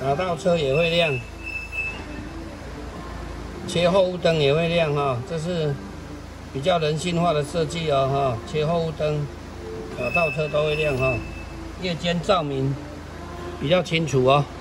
打到车也会亮，切后雾灯也会亮哈，这是比较人性化的设计哦哈，切后雾灯，打到车都会亮哈，夜间照明比较清楚哦。